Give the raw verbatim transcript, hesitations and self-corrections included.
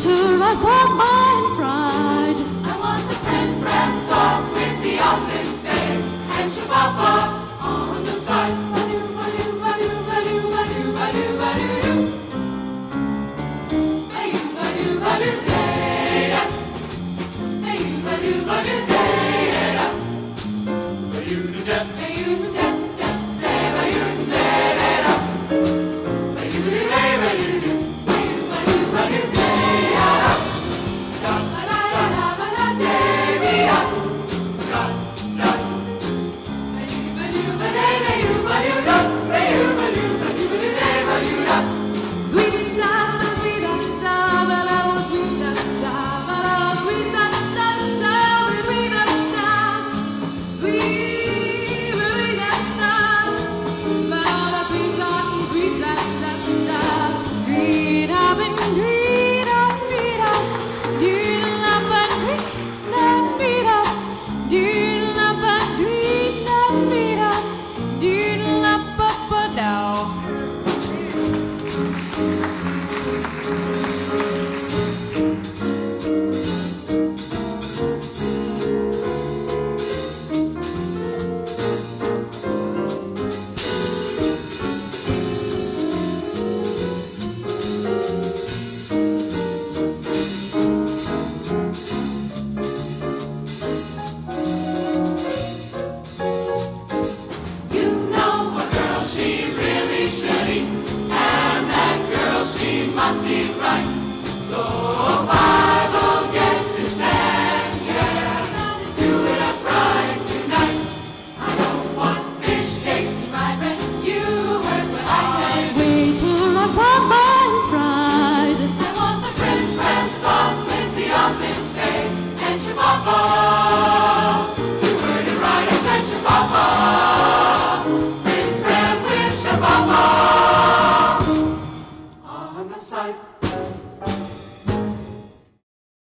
waiter, I want mine fried. I want the creme frap sauce with the awesome egg and chihuahua on the side. Ba-doo, ba-doo, ba-doo, ba-doo, ba-doo, ba-doo, ba-doo-doo. Ba-doo, ba-doo, ba-doo, day-da. Ba-doo, ba-doo, ba-doo, day-da. Ba-doo-da-da, ba-doo-da-da, day, ba-doo-da-da-da. Ba-doo-da-da, ba-doo-doo, ba-doo, ba-doo, ba-doo, day-da. Da-da-da-da-da-da, day-da. Da-da. Ba-doo, ba-doo, ba-day, ba-doo, ba-doo-da. Ba-doo, ba-doo, ba-doo, ba-doo, day, ba-doo-da. Sweet da da sweet da da ba da sweet da da ba da sweet da da da sweet da da sweet sweet da da ba da sweet da sweet da da da sweet up and sweet up sweet up sweet up and sweet up sweet up sweet up and sweet up sweet up sweet up up up down. You know a girl, she really should eat, and that girl, she must eat right. So I will get you sad, yeah. Do it up right tonight. I don't want fish cakes, my friend. You heard what I said. Waiter, I want mine fried. I want the creme frap sauce with the awesome egg and chihuahua. You heard it right, I said chihuahua.